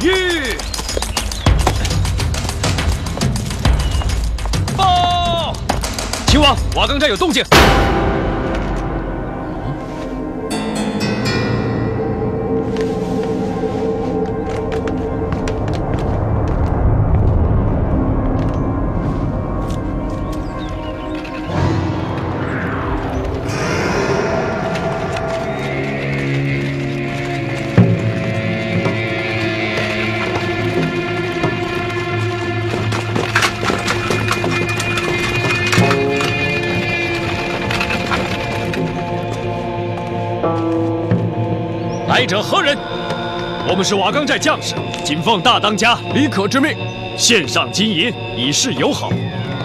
御报！秦王，瓦岗寨有动静。 来者何人？我们是瓦岗寨将士，谨奉大当家李可之命，献上金银以示友好。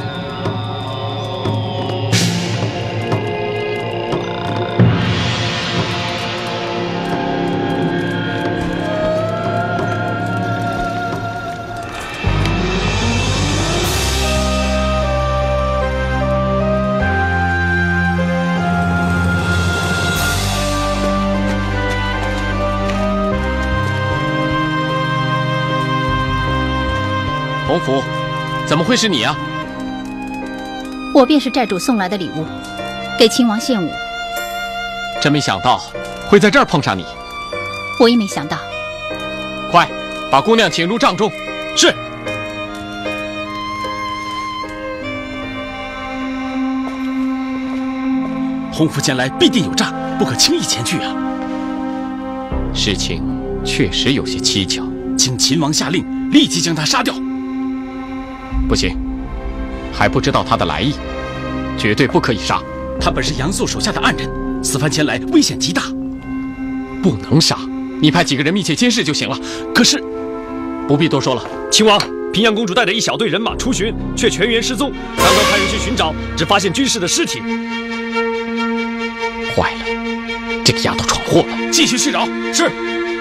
洪福，怎么会是你啊？ 我便是寨主送来的礼物，给秦王献舞。 真没想到会在这儿碰上你。 我也没想到。 快，把姑娘请入帐中。 是。 洪福前来必定有诈，不可轻易前去啊！ 事情确实有些蹊跷， 请秦王下令，立即将他杀掉。 不行，还不知道他的来意，绝对不可以杀。 他本是杨素手下的暗人，此番前来危险极大， 不能杀。你派几个人密切监视就行了。 可是， 不必多说了。 秦王，平阳公主带着一小队人马出巡，却全员失踪。刚刚派人去寻找，只发现军士的尸体。 坏了，这个丫头闯祸了。 继续去找。是。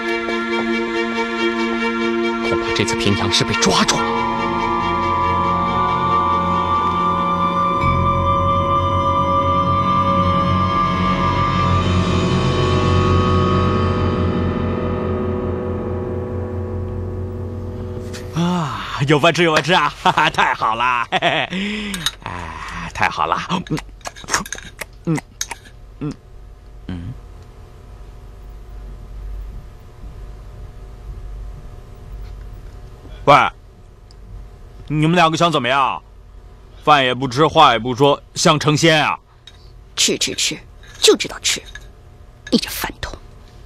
恐怕这次平阳是被抓住了。 有饭吃，有饭吃啊！哈哈，太好了，嘿嘿，哎，太好了，喂，你们两个想怎么样？饭也不吃，话也不说，想成仙啊？ 吃，就知道吃，你这饭桶！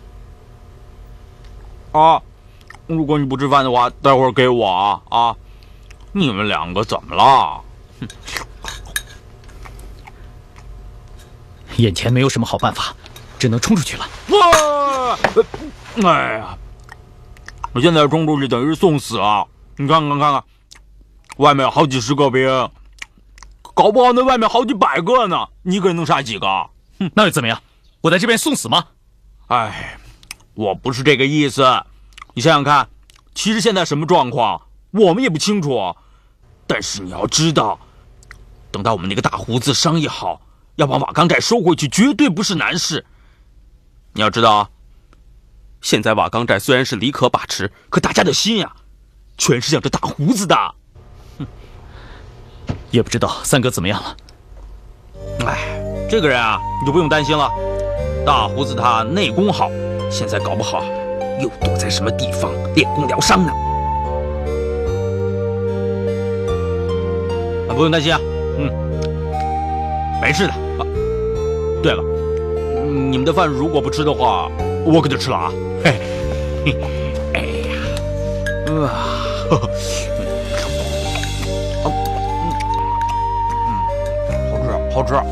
啊！ 如果你不吃饭的话，待会儿给我啊！啊，你们两个怎么了？ 眼前没有什么好办法，只能冲出去了。 哇！哎呀，我现在冲出去等于是送死啊！你看看，外面有好几十个兵，搞不好那外面好几百个呢，你一个人能杀几个？ 那又怎么样？我在这边送死吗？ 哎，我不是这个意思。 你想想看，其实现在什么状况，我们也不清楚。但是你要知道，等到我们那个大胡子商议好，要把瓦岗寨收回去，绝对不是难事。你要知道，现在瓦岗寨虽然是李可把持，可大家的心呀，全是向着大胡子的。 也不知道三哥怎么样了。 哎，这个人啊，你就不用担心了。大胡子他内功好，现在搞不好。 又躲在什么地方练功疗伤呢？啊，不用担心啊，没事的啊。对了，你们的饭如果不吃的话，我可就吃了啊。嘿，哎呀，好吃，好吃。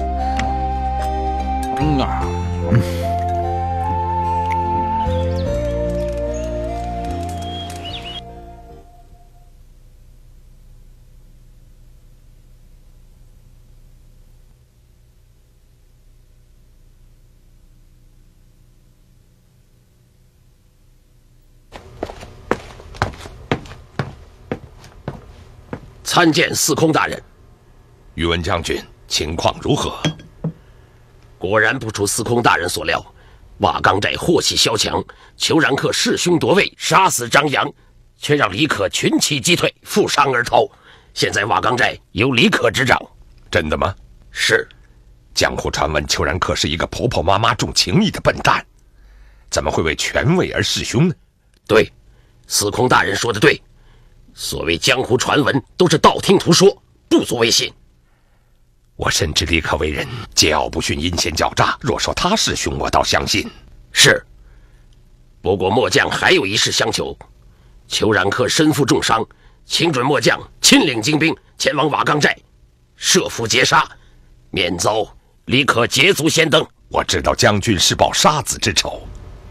参见司空大人。宇文将军，情况如何？果然不出司空大人所料，瓦岗寨祸气萧墙，裘然客弑兄夺位，杀死张扬， 却让李可群起击退，负伤而逃。现在瓦岗寨由李可执掌。 真的吗？ 是。 江湖传闻裘然客是一个婆婆妈妈重情义的笨蛋，怎么会为权位而弑兄呢？ 对，司空大人说的对。所谓江湖传闻都是道听途说，不足为信。 我深知李可为人桀骜不驯、阴险狡诈，若说他是兄，我倒相信。 是。不过末将还有一事相求，裘然客身负重伤，请准末将亲领精兵前往瓦岗寨，设伏截杀，免遭李可捷足先登。 我知道将军是报杀子之仇，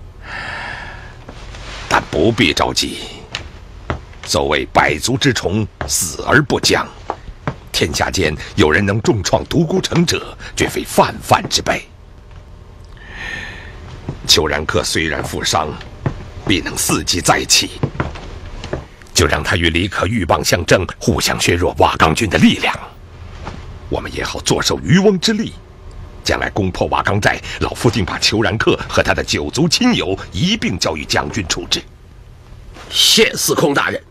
但不必着急。所谓百足之虫，死而不僵。天下间有人能重创独孤城者，绝非泛泛之辈。裘然客虽然负伤，必能伺机再起。就让他与李可鹬蚌相争，互相削弱瓦岗军的力量。我们也好坐收渔翁之利。将来攻破瓦岗寨，老夫定把裘然客和他的9族亲友一并交予将军处置。 谢司空大人。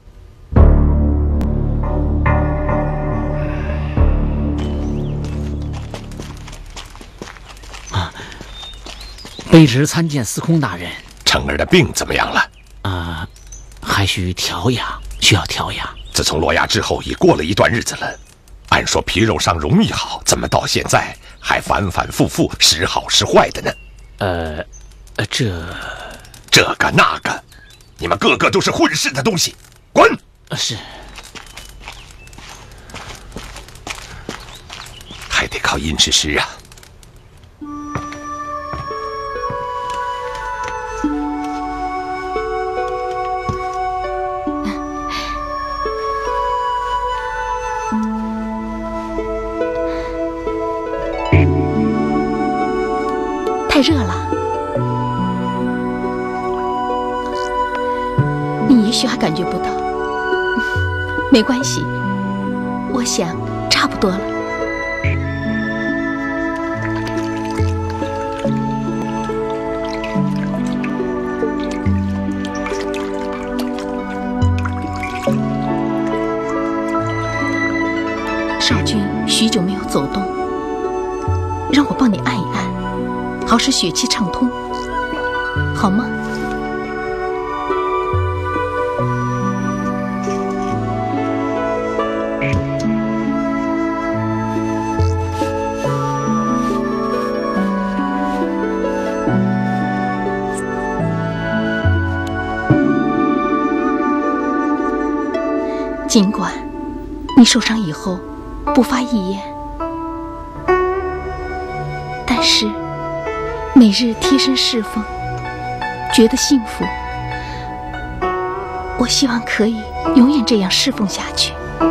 卑职参见司空大人。 成儿的病怎么样了？ 还需调养，需要调养。 自从落崖之后，已过了一段日子了。按说皮肉伤容易好，怎么到现在还反反复复，时好时坏的呢？这个那个，你们个个都是混世的东西，滚！ 是。 还得靠殷世师啊。 太热了，你也许还感觉不到。没关系，我想差不多了。少君许久没有走动，让我帮你按一按，好使血气畅通，好吗？尽管你受伤以后不发一言，但是每日贴身侍奉，觉得幸福。我希望可以永远这样侍奉下去。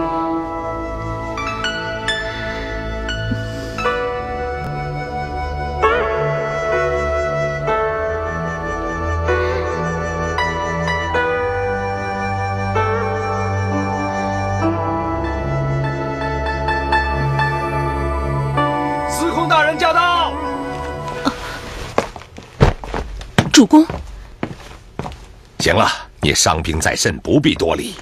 司空大人驾到！ 主公， 行了，你伤兵在身，不必多礼。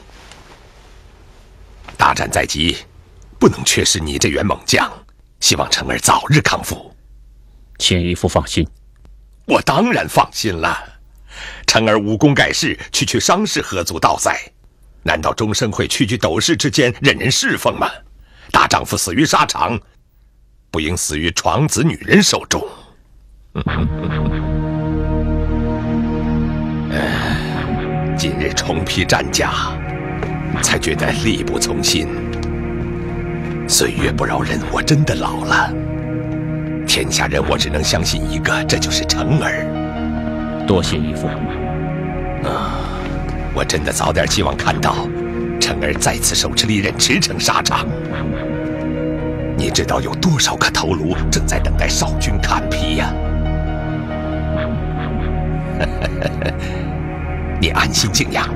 大战在即，不能缺失你这员猛将。希望成儿早日康复。 请义父放心。 我当然放心了。成儿武功盖世，区伤势，何足道哉？难道终身会屈居斗室之间，任人侍奉吗？大丈夫死于沙场，不应死于床子女人手中。今日重披战甲，才觉得力不从心。岁月不饶人，我真的老了。天下人我只能相信一个，这就是成儿。 多谢义父。 我真的早点希望看到成儿再次手持利刃驰骋沙场。你知道有多少颗头颅正在等待少君砍劈呀？你安心静养。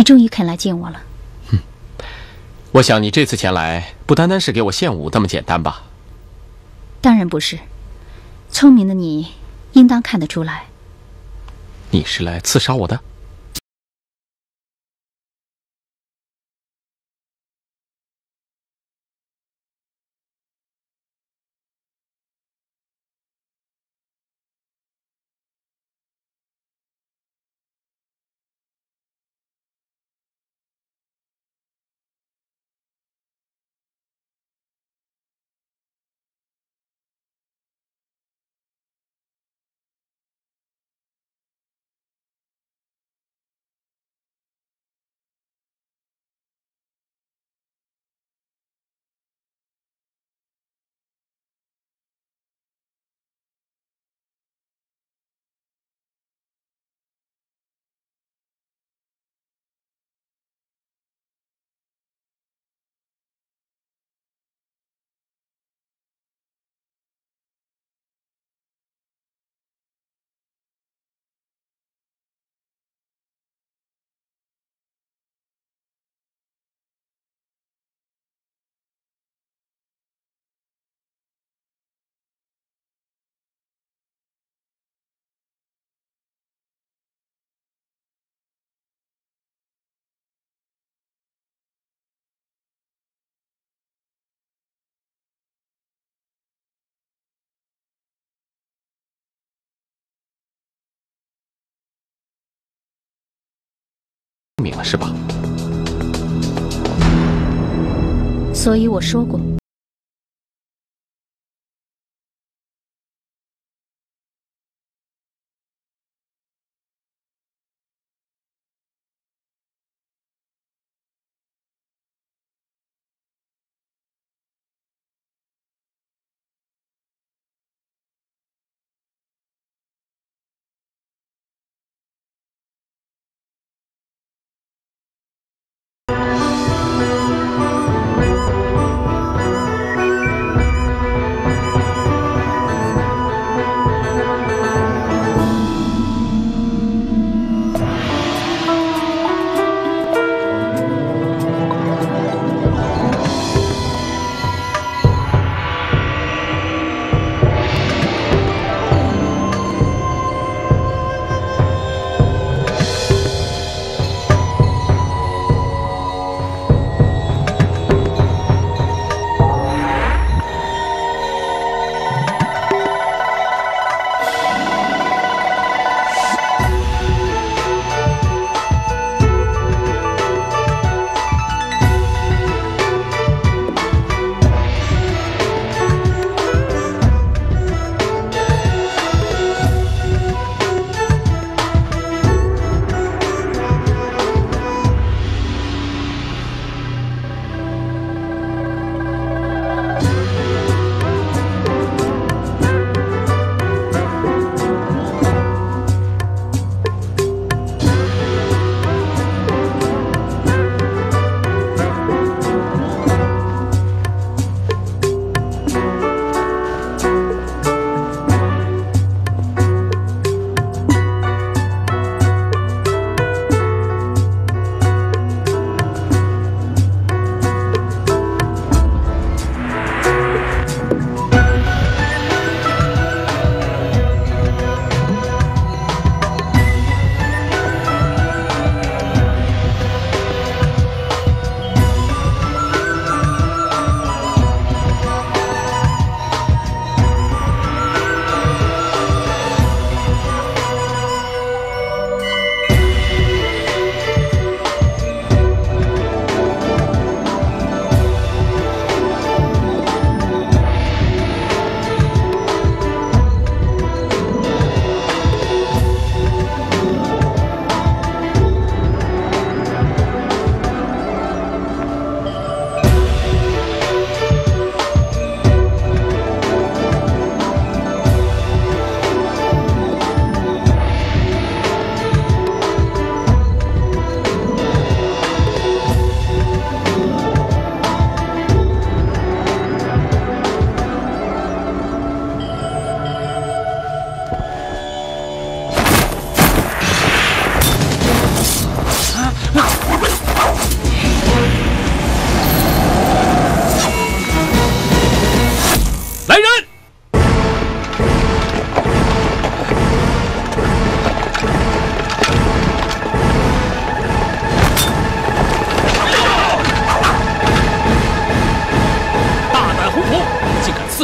终于肯来见我了。 我想你这次前来，不单单是给我献舞这么简单吧？ 当然不是，聪明的你应当看得出来。 你是来刺杀我的？明了是吧？ 所以我说过，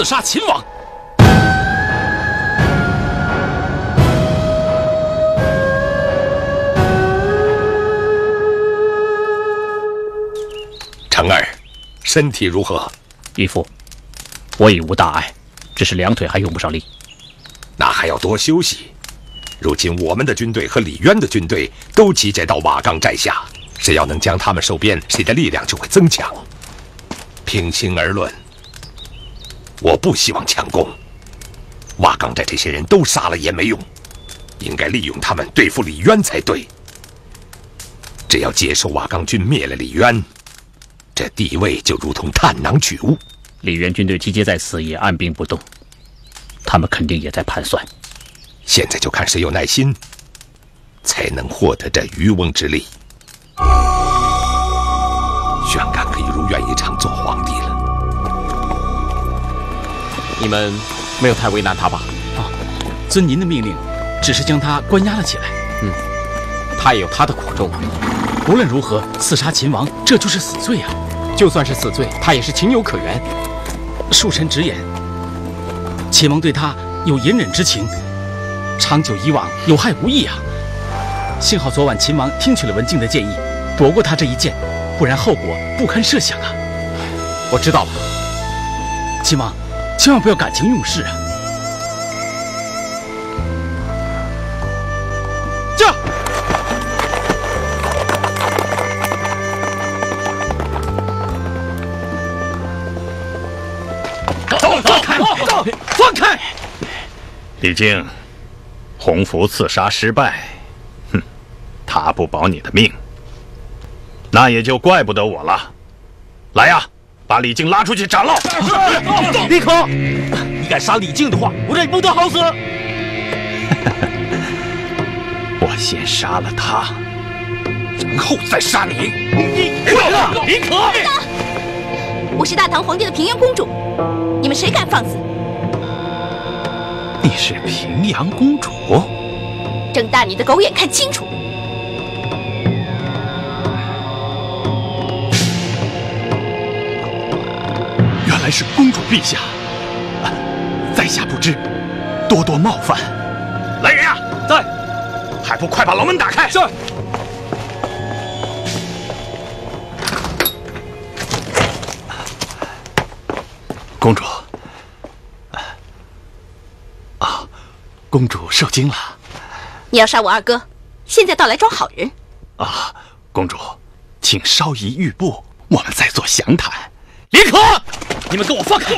刺杀秦王。 成儿，身体如何？ 义父，我已无大碍，只是两腿还用不上力。 那还要多休息。如今我们的军队和李渊的军队都集结到瓦岗寨下，谁要能将他们收编，谁的力量就会增强。平心而论，我不希望强攻。瓦岗寨这些人都杀了也没用，应该利用他们对付李渊才对。只要接受瓦岗军灭了李渊，这地位就如同探囊取物。 李渊军队集结在此也按兵不动，他们肯定也在盘算。 现在就看谁有耐心，才能获得这渔翁之利。宣干可以如愿以偿做皇帝了。 你们没有太为难他吧？ 遵您的命令，只是将他关押了起来。 他也有他的苦衷。 无论如何，刺杀秦王，这就是死罪啊！ 就算是死罪，他也是情有可原。 恕臣直言，秦王对他有隐忍之情，长久以往有害无益啊！幸好昨晚秦王听取了文静的建议，躲过他这一剑，不然后果不堪设想啊！ 我知道了， 秦王，千万不要感情用事啊！驾！放开！ 李靖，洪福刺杀失败，他不保你的命，那也就怪不得我了。来呀，把李靖拉出去斩了！ 立刻！你敢杀李靖的话，我忍不得好死！ 我先杀了他，然后再杀你！ 李可！ 我是大唐皇帝的平阳公主，你们谁敢放肆？ 你是平阳公主？ 睁大你的狗眼看清楚！ 原来是公主陛下，在下不知，多多冒犯。来人呀， 在！ 还不快把牢门打开！ 是。 公主，公主受惊了。 你要杀我二哥，现在倒来装好人公主，请稍移玉步，我们再做详谈。 李可，你们给我放开！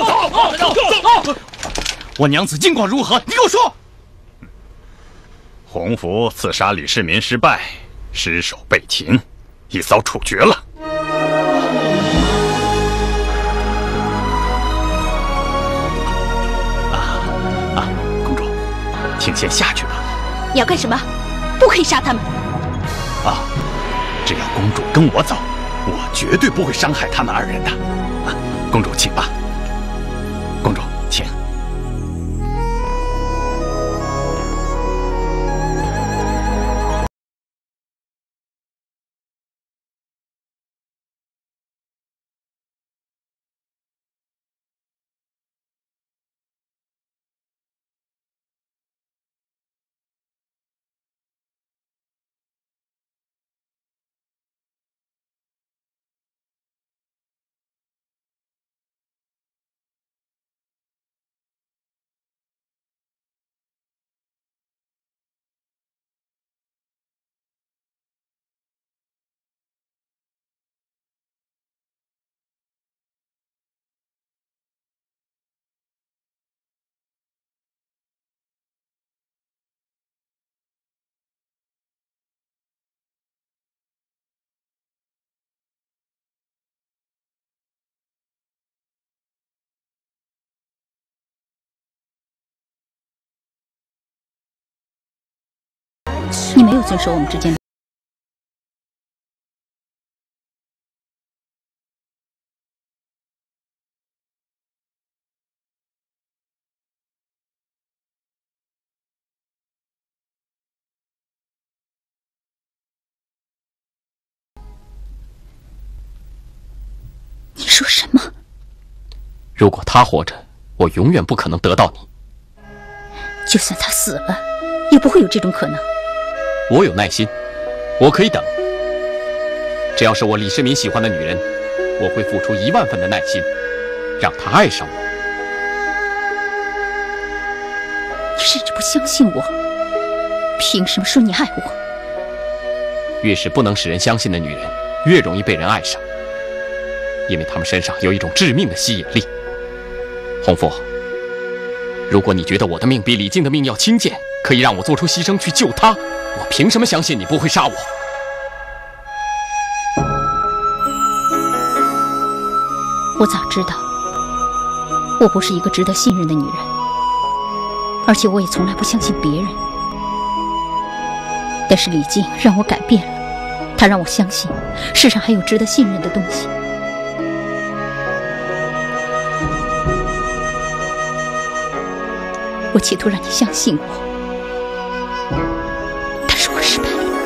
我娘子近况如何？你给我说。 洪福刺杀李世民失败，失手被擒，已遭处决了。公主，请先下去吧。 你要干什么？不可以杀他们。 只要公主跟我走，我绝对不会伤害他们二人的。公主，请吧。公主，请。 你没有遵守我们之间的。 你说什么？ 如果他活着， 我永远不可能得到你。 就算他死了，也不会有这种可能。 我有耐心，我可以等。只要是我李世民喜欢的女人，我会付出10000分的耐心，让她爱上我。 你甚至不相信我，凭什么说你爱我？ 越是不能使人相信的女人，越容易被人爱上，因为她们身上有一种致命的吸引力。洪福，如果你觉得我的命比李靖的命要轻贱，可以让我做出牺牲去救他，我凭什么相信你不会杀我？ 我早知道，我不是一个值得信任的女人，而且我也从来不相信别人。但是李靖让我改变了，他让我相信世上还有值得信任的东西。我企图让你相信我，但是我失败了。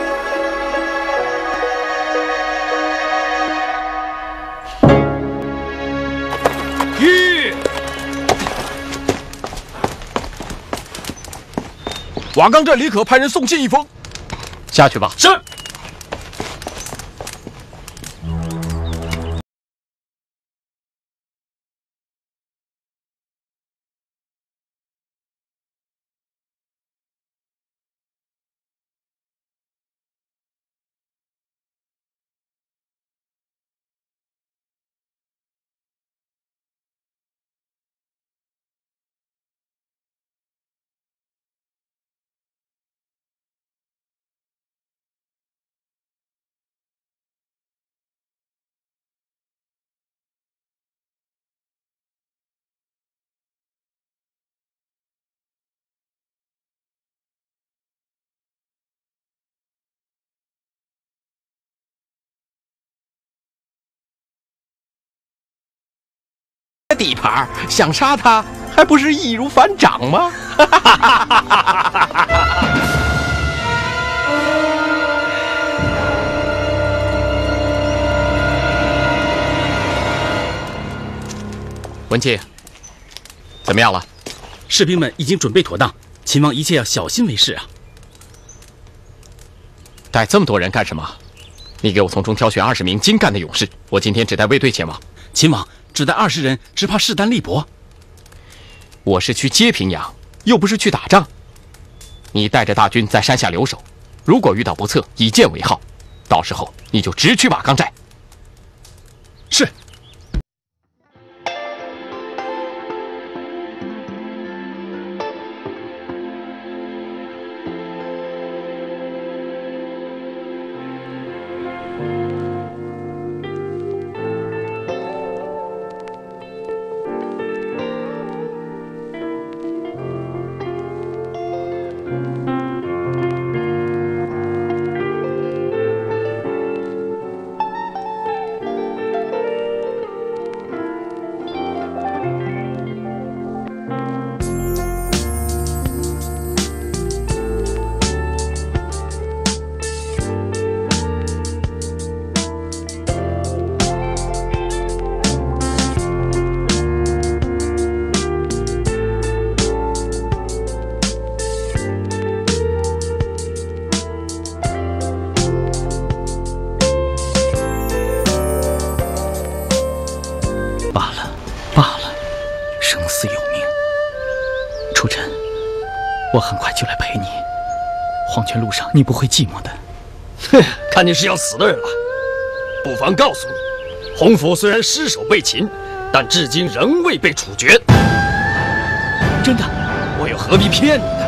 瓦岗镇李可派人送信一封， 下去吧。 是。 地盘想杀他，还不是易如反掌吗？文庆，怎么样了？ 士兵们已经准备妥当，秦王一切要小心为是啊。 带这么多人干什么？你给我从中挑选20名精干的勇士，我今天只带卫队前往。 秦王只带20人，只怕势单力薄。 我是去接平阳，又不是去打仗。你带着大军在山下留守，如果遇到不测，以剑为号，到时候你就直取瓦岗寨。 是。 我很快就来陪你。黄泉路上你不会寂寞的。 哼，看你是要死的人了，不妨告诉你，洪福虽然失守被擒，但至今仍未被处决。 真的？ 我又何必骗你呢？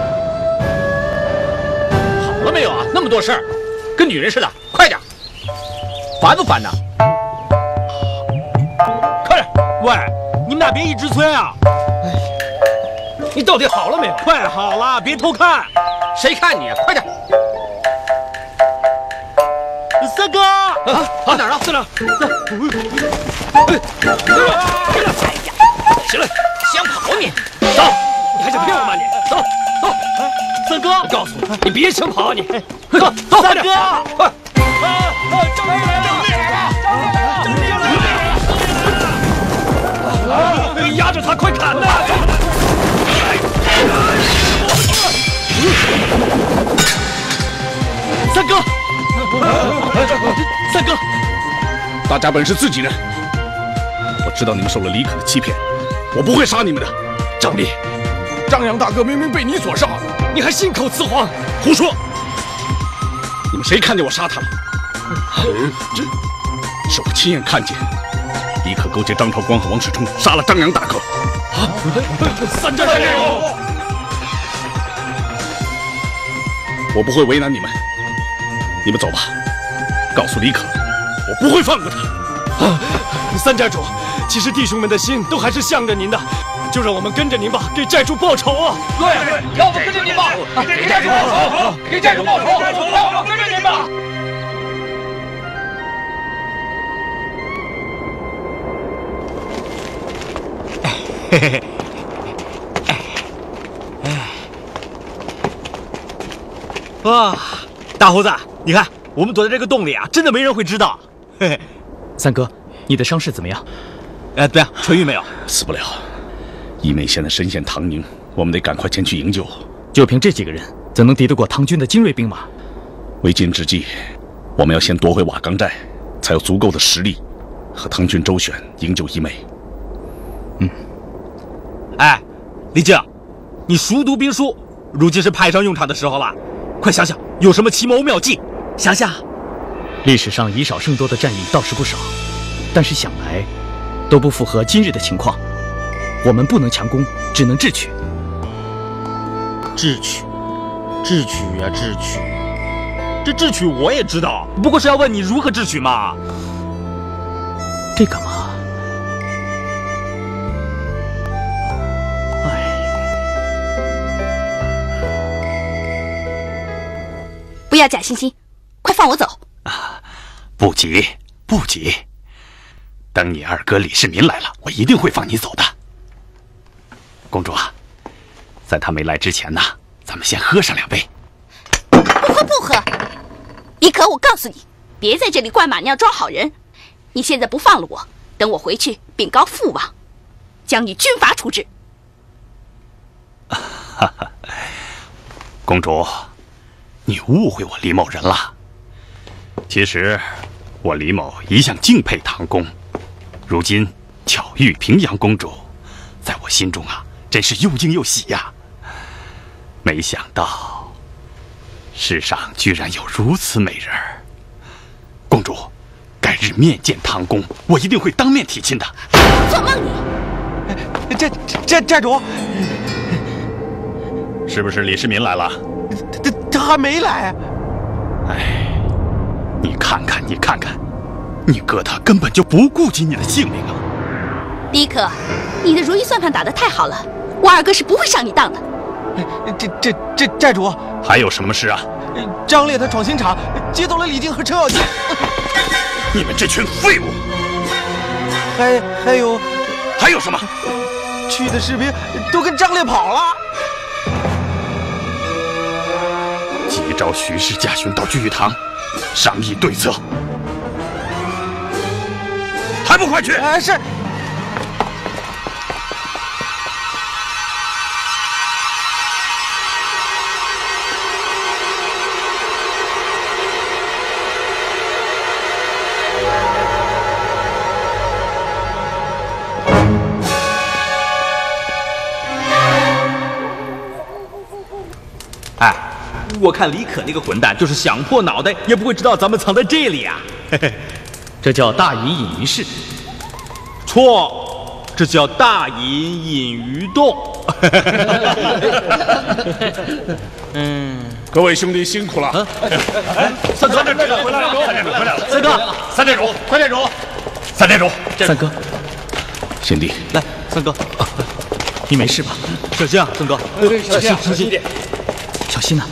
好了没有啊？那么多事儿，跟女人似的，快点！烦不烦呐？ 快点！喂，你们俩别一直催啊！ 你到底好了没有？ 快好了，别偷看！ 谁看你啊？快点！ 三哥， 跑哪儿了？在哪？行了， 想跑你？ 走！你还想骗我吗？你走走！ 三哥， 我告诉你，你别想跑啊！你走走， 三哥， 快！ 救命啊！救命啊！救命啊！ 压着他！ 他，快砍呐！三哥，三哥， 大家本是自己人，我知道你们受了李可的欺骗，我不会杀你们的。 张力，张扬大哥明明被你所杀，你还信口雌黄， 胡说！你们谁看见我杀他了？这是我亲眼看见，李可勾结张朝光和王世充，杀了张扬大哥。 三战战友， 我不会为难你们，你们走吧。告诉李可，我不会放过他。 三寨主，其实弟兄们的心都还是向着您的，就让我们跟着您吧，给寨主报仇啊！ 对，让我们跟着您吧，给寨主报仇，给寨主报仇，让我们跟着您吧。 嘿嘿嘿，哇，大胡子，你看我们躲在这个洞里啊，真的没人会知道。嘿嘿， 三哥，你的伤势怎么样？ 怎么样？痊愈没有？ 死不了。义妹现在身陷唐宁，我们得赶快前去营救。 就凭这几个人，怎能敌得过唐军的精锐兵马？ 为今之计，我们要先夺回瓦岗寨，才有足够的实力和唐军周旋营救义妹。 哎，李靖，你熟读兵书，如今是派上用场的时候了。快想想有什么奇谋妙计，想想。 历史上以少胜多的战役倒是不少，但是想来都不符合今日的情况。我们不能强攻，只能智取。 智取呀，智取。这智取我也知道，不过是要问你如何智取嘛。 这个嘛， 不要假惺惺，快放我走！ 不急，不急。等你二哥李世民来了，我一定会放你走的。公主啊，在他没来之前呢，咱们先喝上2杯。 不喝不喝！李可，我告诉你，别在这里灌马尿装好人。你现在不放了我，等我回去禀告父王，将你军法处置。 公主，你误会我李某人了。其实，我李某一向敬佩唐公，如今巧遇平阳公主，在我心中啊，真是又惊又喜呀。没想到，世上居然有如此美人儿。公主，改日面见唐公，我一定会当面提亲的。 做梦你！寨主， 是不是李世民来了？ 他还没来。 哎，你看看，你哥他根本就不顾及你的性命啊！ 李可，你的如意算盘打得太好了，我二哥是不会上你当的。 这寨主， 还有什么事啊？ 张烈他闯刑场，劫走了李靖和程咬金。 你们这群废物！还有什么？ 去的士兵都跟张烈跑了。 急召徐氏家兄到聚义堂，商议对策。还不快去！ 是。我看李可那个混蛋，就是想破脑袋也不会知道咱们藏在这里啊！ 这叫大隐隐于市。 错，这叫大隐隐于洞。 各位兄弟辛苦了。 三哥，回来了！三哥，三寨主， 三哥， 贤弟， 来，三哥， 你没事吧？ 小心啊，三哥，小心一点， 小心啊！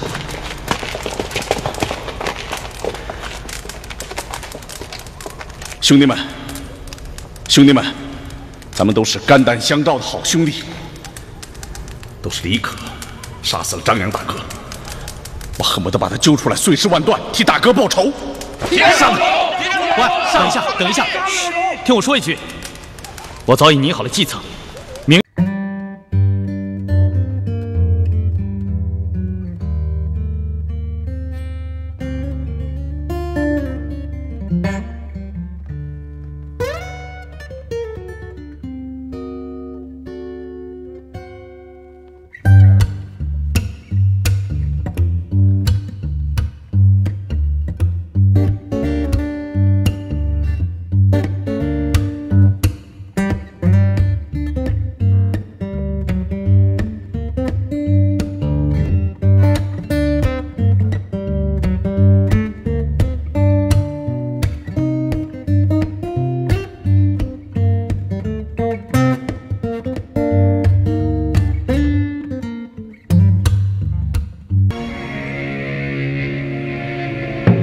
兄弟们，咱们都是肝胆相照的好兄弟。都是李可杀死了张扬大哥，我恨不得把他揪出来碎尸万段，替大哥报仇。 上来！喂，等一下，嘘，听我说一句，我早已拟好了计策，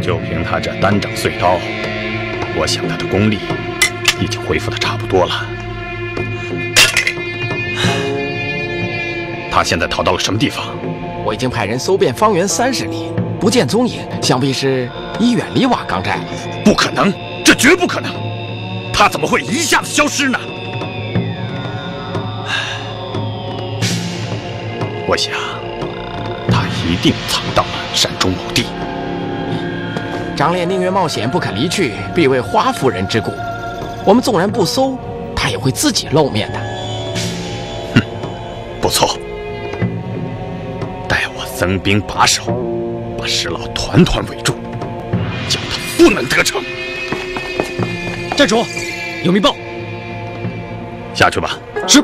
就凭他这单掌碎刀，我想他的功力已经恢复的差不多了。他现在逃到了什么地方？ 我已经派人搜遍方圆30里，不见踪影，想必是已远离瓦岗寨了。 不可能，这绝不可能！他怎么会一下子消失呢？我想，他一定藏到了山中某地。 张烈宁愿冒险不肯离去，必为花夫人之故。我们纵然不搜，他也会自己露面的。 哼，不错。待我增兵把守，把石老团团围住，叫他不能得逞。 寨主，有密报。 下去吧。 是。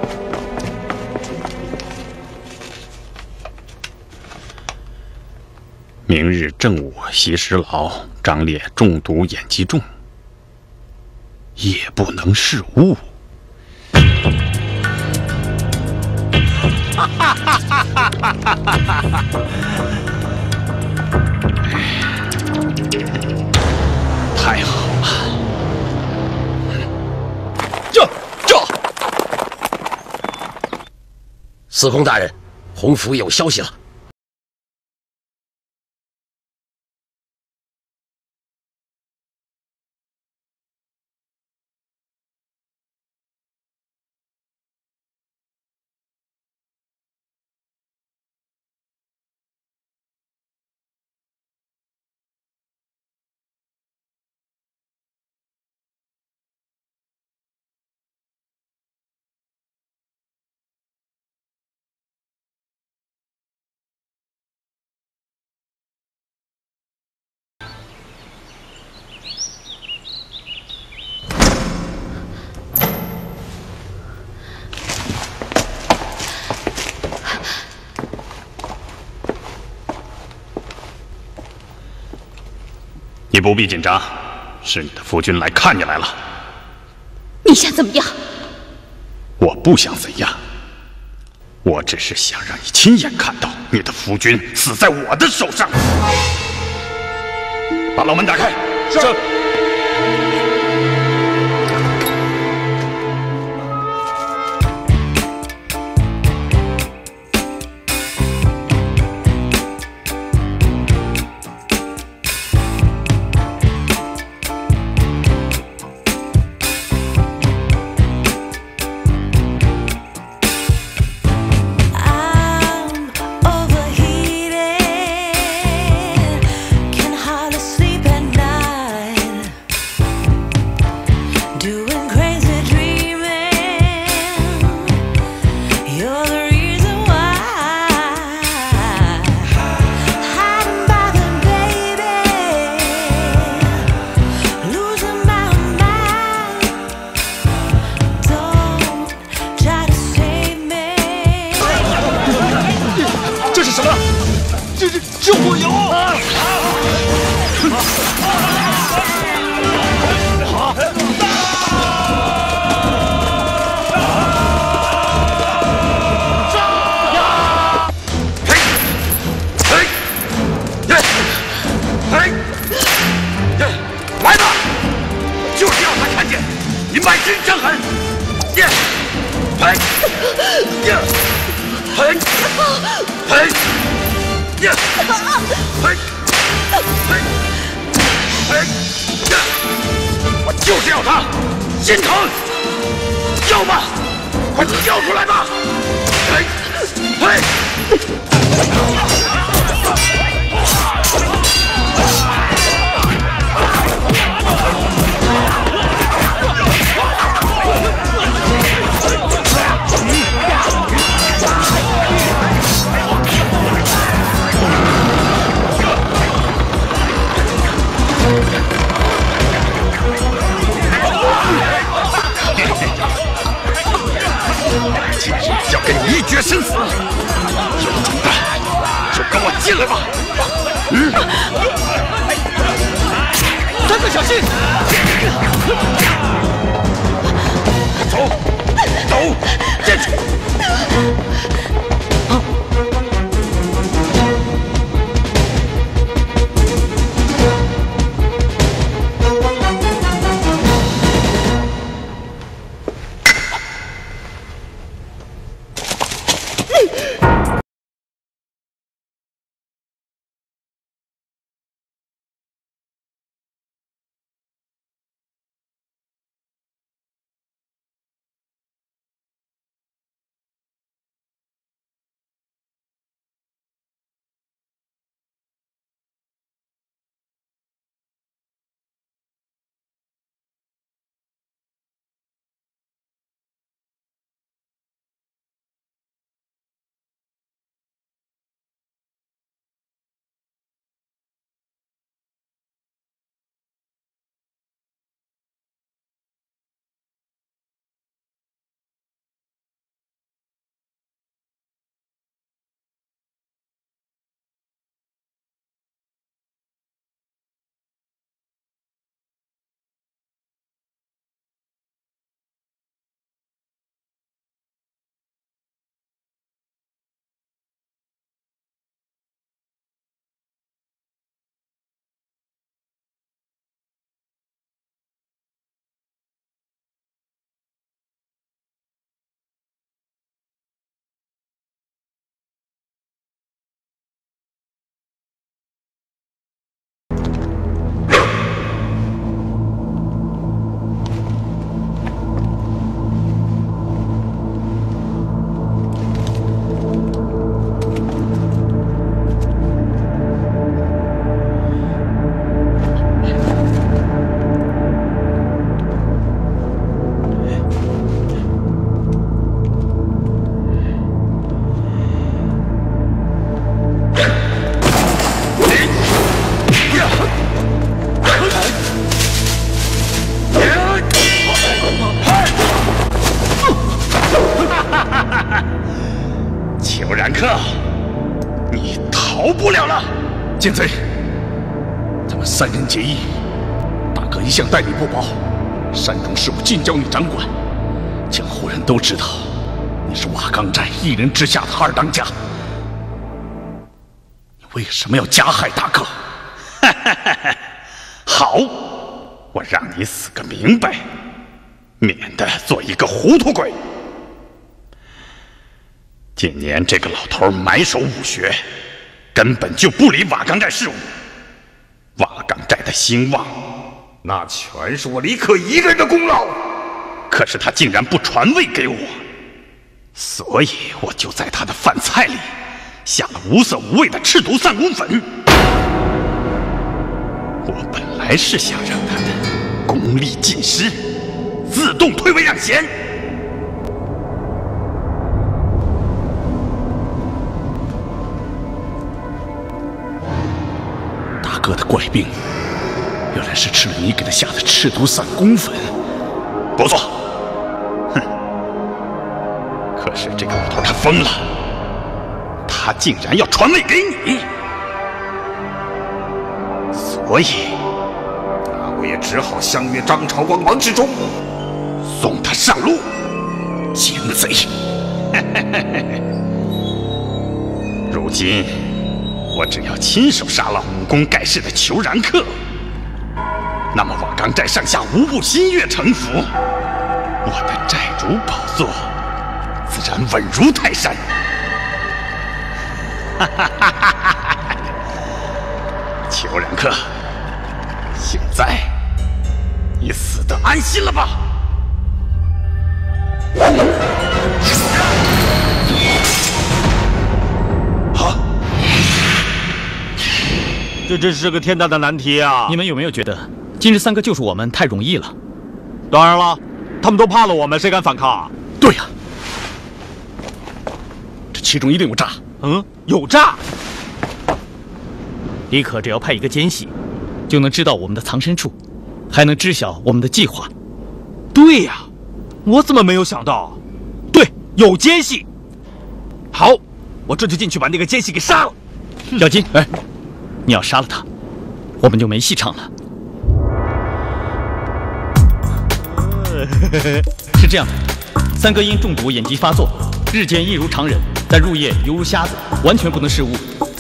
明日正午袭石牢，张烈中毒眼疾重，也不能是误。太好了！ 这！司空大人，洪福有消息了。 你不必紧张，是你的夫君来看你来了。 你想怎么样？ 我不想怎样，我只是想让你亲眼看到你的夫君死在我的手上。把牢门打开。 是。 救火油！ 来吧，就是要他看见你满身伤痕。我就是要他心疼，叫吧，快叫出来吧！今日要跟你一决生死，有种的就跟我进来吧！ 三哥小心！ 走，走，进去！ 奸贼，咱们3人结义，大哥一向待你不薄，山中事务尽交你掌管。江湖人都知道，你是瓦岗寨一人之下的二当家，你为什么要加害大哥？ 好，我让你死个明白，免得做一个糊涂鬼。近年这个老头埋首武学，根本就不理瓦岗寨事务。瓦岗寨的兴旺，那全是我李可一个人的功劳。可是他竟然不传位给我，所以我就在他的饭菜里下了无色无味的赤毒散骨粉。我本来是想让他的功力尽失，自动退位让贤。 大哥的怪病，原来是吃了你给他下的赤毒散功粉。 不错，哼！可是这个老头他疯了，他竟然要传位给你，所以，那我也只好相约张朝王王志忠，送他上路。 奸贼！ 如今，我只要亲手杀了武功盖世的裘然客，那么瓦岗寨上下无不心悦诚服，我的寨主宝座自然稳如泰山。裘然客，现在你死得安心了吧？ 这真是个天大的难题啊！ 你们有没有觉得今日3个救赎我们太容易了？ 当然了，他们都怕了我们，谁敢反抗？ 对呀，这其中一定有诈。 有诈！ 李可只要派一个奸细，就能知道我们的藏身处，还能知晓我们的计划。 对呀，我怎么没有想到？对，有奸细。好，我这就进去把那个奸细给杀了。 小金，哎，你要杀了他，我们就没戏唱了。是这样的，3哥因中毒眼疾发作，日间一如常人，但入夜犹如瞎子，完全不能视物。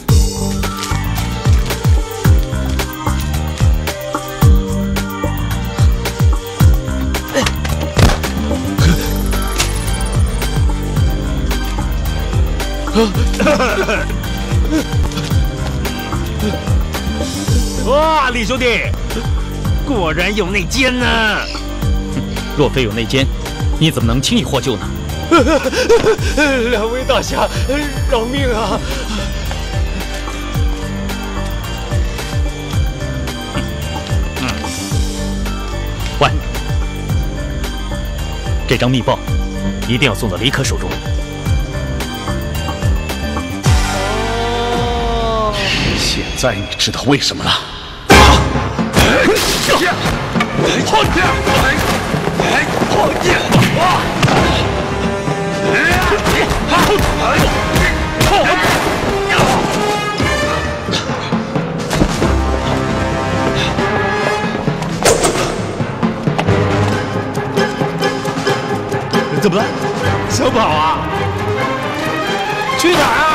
哇，李兄弟，果然有内奸呢！ 若非有内奸，你怎么能轻易获救呢？ 两位大侠，饶命啊！ 喂，这张密报一定要送到李可手中。 现在你知道为什么了？ 怎么了？想跑啊？去哪儿啊？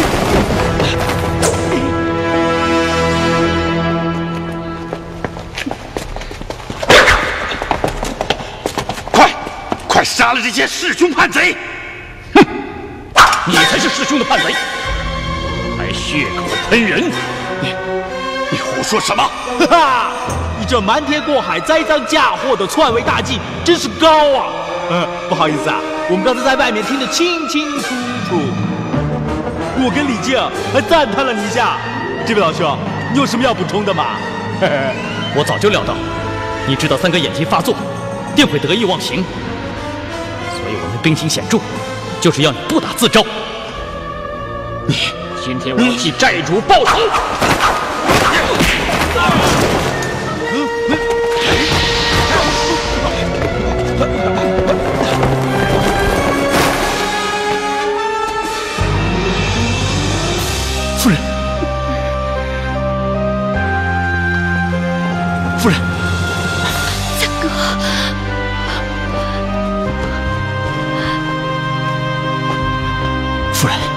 快杀了这些弑兄叛贼！ 哼，你才是弑兄的叛贼，还血口喷人！ 你胡说什么？ 哈哈，你这瞒天过海、栽赃嫁祸的篡位大计真是高啊！不好意思啊，我们刚才在外面听得清清楚楚。我跟李靖还赞叹了你一下。这位老兄，你有什么要补充的吗？ 我早就料到，你知道3哥眼疾发作，定会得意忘形。所以我们兵行险著，就是要你不打自招。今天我要替寨主报仇！ 夫人， 夫人。 三哥， 夫人。